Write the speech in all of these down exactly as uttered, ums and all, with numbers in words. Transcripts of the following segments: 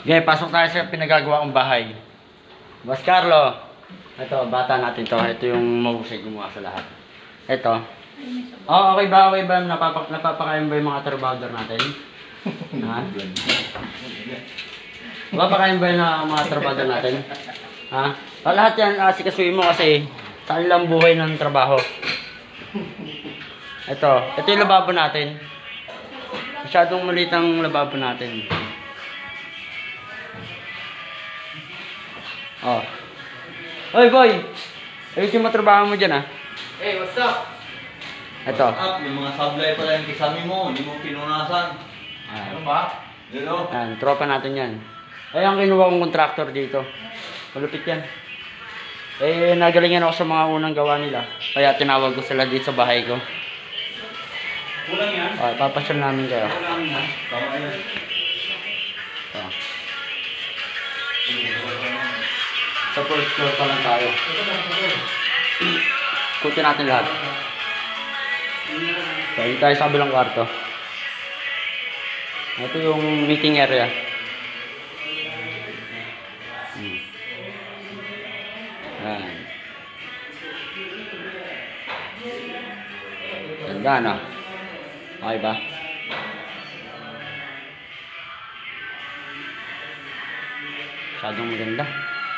Okay, pasok tayo sa pinagagawa kong bahay. Boss Carlo. Ito, bata natin to. Ito yung mahusay gumawa sa lahat. Ito. Oh, okay ba? Okay ba? Napapak napapakain ba yung mga trabador natin? Ha? Napapakain ba yung mga trabador natin? Ha? O, lahat yan, asikasuin mo kasi saan lang buhay ng trabaho. Ito. Ito yung lababo natin. Masyadong maliit ang lababo natin. Oh. Oy, boy! Ayusin mo trabaho mo dyan, ah. Hey, what's up? Ito. What's up? Yung mga sablay pala yung kisami mo, hindi mo pinunasan. Ano ba? Dito? Yan, tropa natin yan. Ay, ang kinuha kong contractor dito. Malupit yan. Eh, nagalingan ako sa mga unang gawa nila. Kaya tinawag ko sila dito sa bahay ko. Kulang yan? Oh, papasyal namin kayo. Kulang yan. Tama yan. Ito. Sa first floor pa lang tayo. Kutin natin lahat. So, hindi tayo sa kabilang kwarto. Ito yung meeting area. Hmm. Yan. Ganda, no? Okay ba? Masyadong maganda.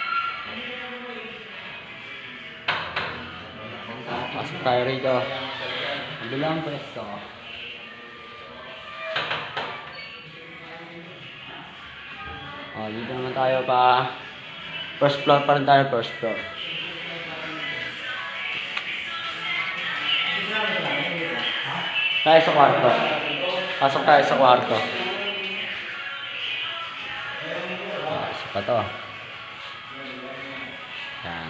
Pasok tayo rito. Bilang pwesto. Oh, dito naman tayo pa. First floor pa rin tayo, first floor. Tayo sa kwarto. Pasok tayo sa kwarto. Ah, isa pa to. Yan.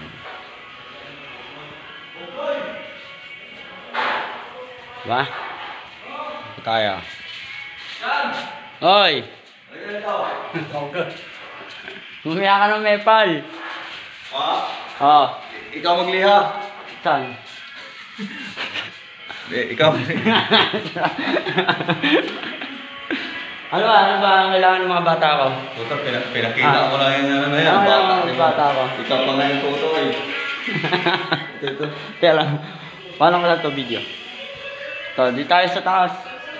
Diba? Ito tayo. Oy! Bumaya ka ng mepal. Ha? Oh. Ikaw magliha. Saan? Eh, ikaw. Ano ba? Ano ba ang kailangan ng mga bata ko? Tuto, pinak pinakita Ah. ko lang yan ano na yan. Ano kailangan ng mga bata ko? Ikaw pa nga yung tuto eh. Ito, ito. Kaya lang. Paano ko lang ito video? Ito, di tayo sa taas.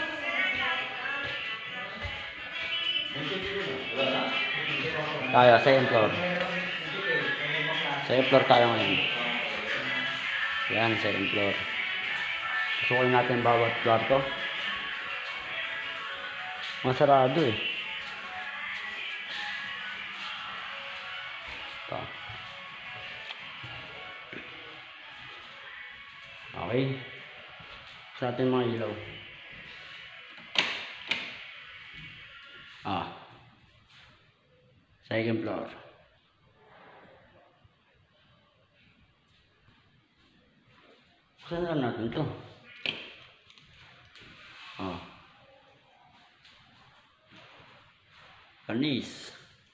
Tayo, second floor. Second floor tayo ngayon. Yan, second floor. Pasukin natin bawat kwarto. Masarado eh. Ito. Okay. Sa ating mga ilaw. Ah. Second floor. Saan lang natin ito? Ah. Panis.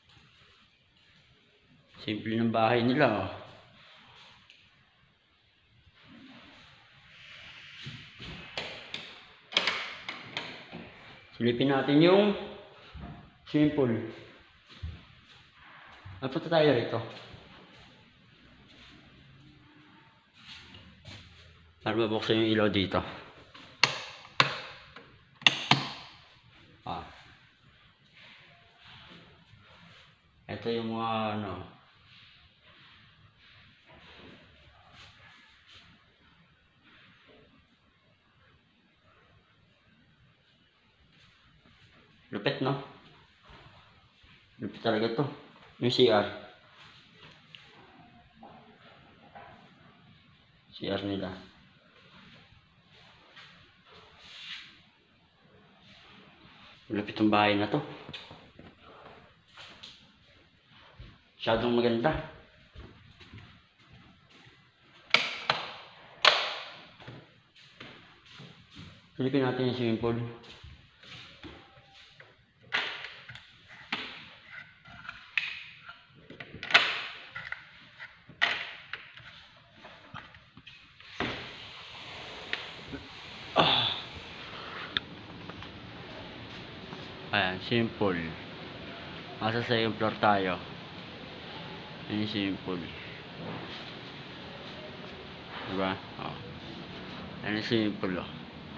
Simple ng bahay nila. Oh. Silipin natin yung simple. Napunta tayo rito. Para mabuksan yung ilaw dito. Ah. Ito yung mga ano. Lupit, no? Lupit talaga to. Yung C R. C R nila. Lupit ang bahay na to. Masyadong maganda. Silipin natin yung swimming pool. Ayan, simple. Nasa second floor tayo. Yan yung swimming pool. Diba? Oh. Yan yung swimming pool, oh.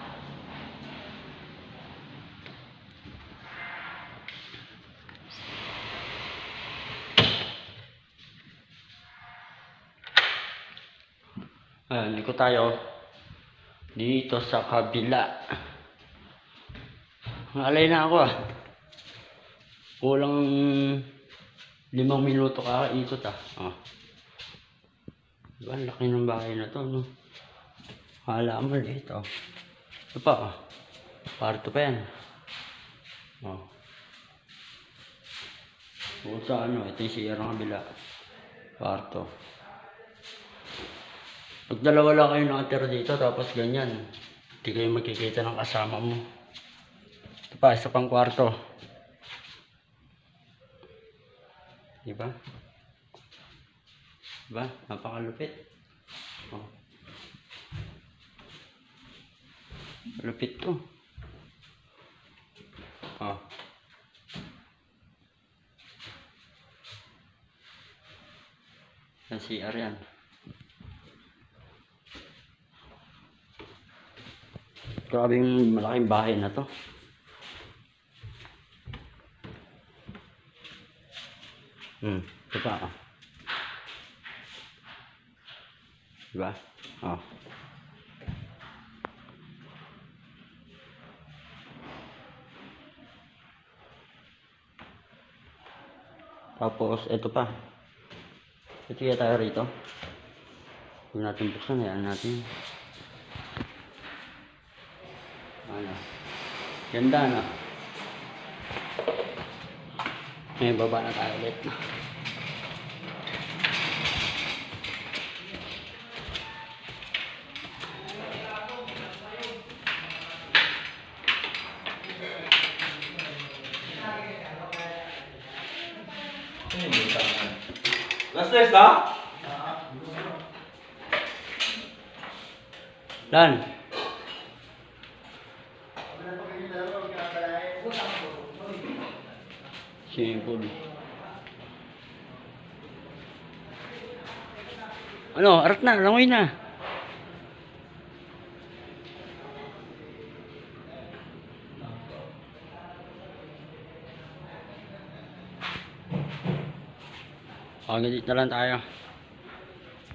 Ayan, liko tayo dito sa kabila. Alay na ako ah. Kulang limang minuto kakaikot ah. Oh. Diba, laki ng bahay na to, no? Hala, maliit oh. Ito pa oh. Parto pa yan. Oh. Bukod sa ano, ito yung C R ng kabila. Parto. Pag dalawa lang kayo nakatira dito, tapos ganyan, hindi kayo magkikita ng kasama mo. Ito pa, isa pang kwarto. Diba? Diba? Napakalupit. Oh. Lupit to. Oh. Yan C R yan. Grabe yung malaking bahay na to. Hmm, ito pa ah. Diba? Oh. Tapos, ito pa. Ito kaya tayo rito. Huwag natin buksan, hayaan natin. Ano? Ganda na. May baba na tayo ulit. Last test na? Dan. Simple. Ano, arat na, langoy na. O, ganit na lang tayo.